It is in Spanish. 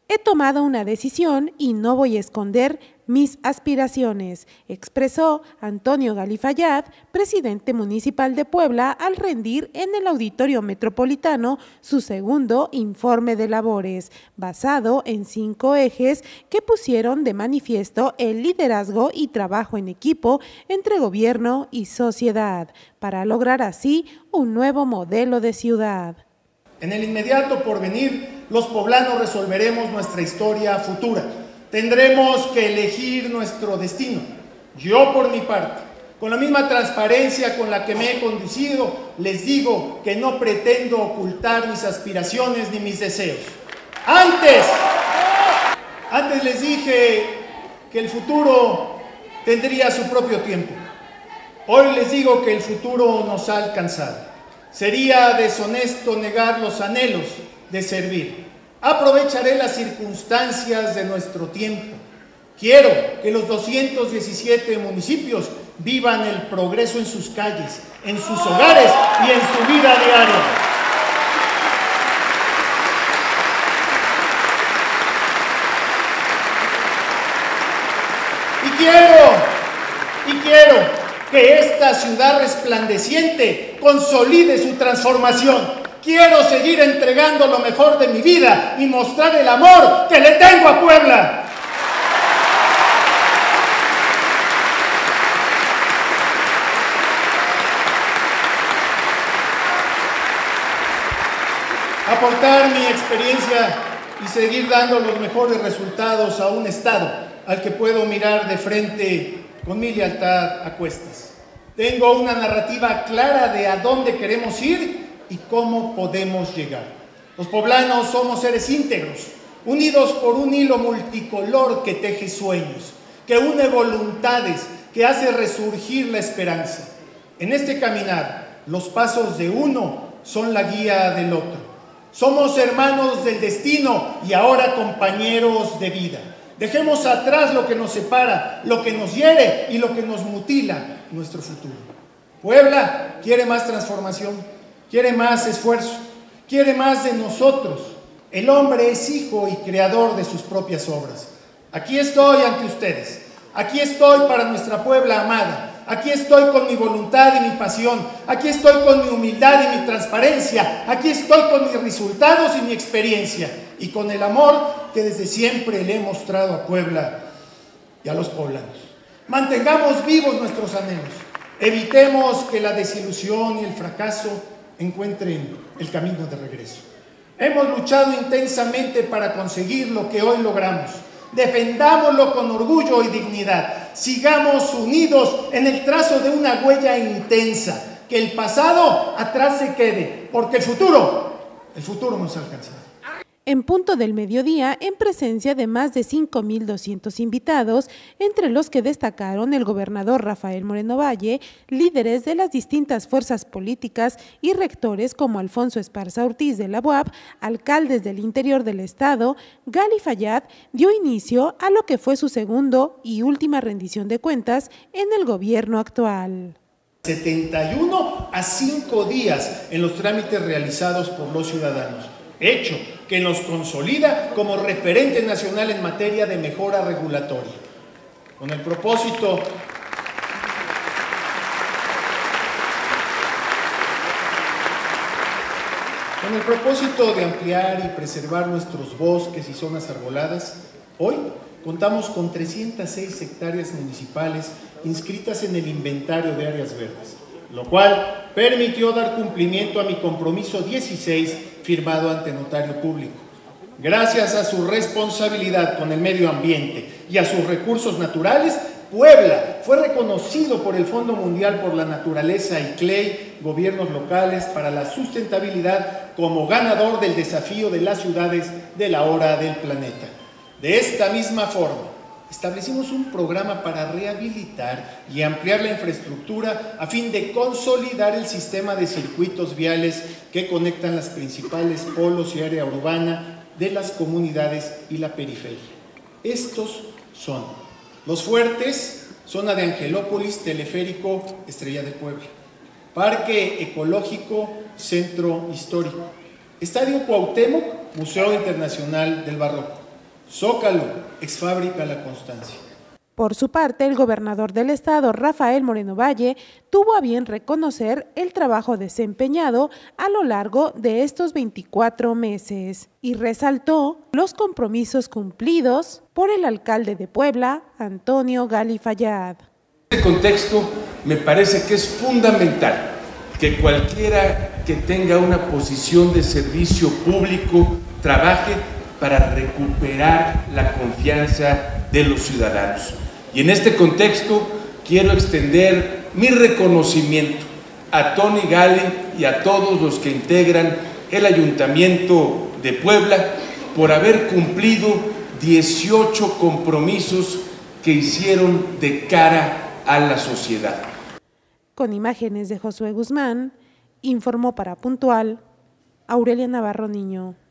He tomado una decisión y no voy a esconder mis aspiraciones, expresó Antonio Galifayad, presidente municipal de Puebla, al rendir en el Auditorio Metropolitano su segundo informe de labores, basado en 5 ejes que pusieron de manifiesto el liderazgo y trabajo en equipo entre gobierno y sociedad, para lograr así un nuevo modelo de ciudad. En el inmediato porvenir, los poblanos resolveremos nuestra historia futura. Tendremos que elegir nuestro destino. Yo, por mi parte, con la misma transparencia con la que me he conducido, les digo que no pretendo ocultar mis aspiraciones ni mis deseos. Antes les dije que el futuro tendría su propio tiempo. Hoy les digo que el futuro nos ha alcanzado. Sería deshonesto negar los anhelos de servir. Aprovecharé las circunstancias de nuestro tiempo. Quiero que los 217 municipios vivan el progreso en sus calles, en sus hogares y en su vida diaria. Y quiero que esta ciudad resplandeciente consolide su transformación. Quiero seguir entregando lo mejor de mi vida y mostrar el amor que le tengo a Puebla. Aportar mi experiencia y seguir dando los mejores resultados a un Estado al que puedo mirar de frente con mi lealtad a cuestas. Tengo una narrativa clara de a dónde queremos ir y cómo podemos llegar. Los poblanos somos seres íntegros, unidos por un hilo multicolor que teje sueños, que une voluntades, que hace resurgir la esperanza. En este caminar, los pasos de uno son la guía del otro. Somos hermanos del destino y ahora compañeros de vida. Dejemos atrás lo que nos separa, lo que nos hiere y lo que nos mutila nuestro futuro. Puebla quiere más transformación, quiere más esfuerzo, quiere más de nosotros. El hombre es hijo y creador de sus propias obras. Aquí estoy ante ustedes. Aquí estoy para nuestra Puebla amada. Aquí estoy con mi voluntad y mi pasión. Aquí estoy con mi humildad y mi transparencia. Aquí estoy con mis resultados y mi experiencia. Y con el amor que desde siempre le he mostrado a Puebla y a los poblanos. Mantengamos vivos nuestros anhelos. Evitemos que la desilusión y el fracaso encuentren el camino de regreso. Hemos luchado intensamente para conseguir lo que hoy logramos. Defendámoslo con orgullo y dignidad. Sigamos unidos en el trazo de una huella intensa. Que el pasado atrás se quede, porque el futuro nos alcanzará. En punto del mediodía, en presencia de más de 5,200 invitados, entre los que destacaron el gobernador Rafael Moreno Valle, líderes de las distintas fuerzas políticas y rectores como Alfonso Esparza Ortiz de la UAP, alcaldes del interior del estado, Galifayad dio inicio a lo que fue su segundo y última rendición de cuentas en el gobierno actual. 71 a 5 días en los trámites realizados por los ciudadanos. Hecho que nos consolida como referente nacional en materia de mejora regulatoria. Con el propósito de ampliar y preservar nuestros bosques y zonas arboladas, hoy contamos con 306 hectáreas municipales inscritas en el inventario de áreas verdes, lo cual permitió dar cumplimiento a mi compromiso 16 firmado ante notario público. Gracias a su responsabilidad con el medio ambiente y a sus recursos naturales, Puebla fue reconocido por el Fondo Mundial por la Naturaleza y CLEI, gobiernos locales para la sustentabilidad, como ganador del desafío de las ciudades de la hora del planeta. De esta misma forma, establecimos un programa para rehabilitar y ampliar la infraestructura a fin de consolidar el sistema de circuitos viales que conectan las principales polos y área urbana de las comunidades y la periferia. Estos son Los Fuertes, zona de Angelópolis, Teleférico, Estrella de Puebla, Parque Ecológico, Centro Histórico, Estadio Cuauhtémoc, Museo Internacional del Barroco, Zócalo, ex fábrica La Constancia. Por su parte, el gobernador del estado, Rafael Moreno Valle, tuvo a bien reconocer el trabajo desempeñado a lo largo de estos 24 meses y resaltó los compromisos cumplidos por el alcalde de Puebla, Antonio Gali Fayad. En este contexto, me parece que es fundamental que cualquiera que tenga una posición de servicio público trabaje para recuperar la confianza de los ciudadanos. Y en este contexto quiero extender mi reconocimiento a Tony Gali y a todos los que integran el Ayuntamiento de Puebla por haber cumplido 18 compromisos que hicieron de cara a la sociedad. Con imágenes de Josué Guzmán, informó para Puntual Aurelia Navarro Niño.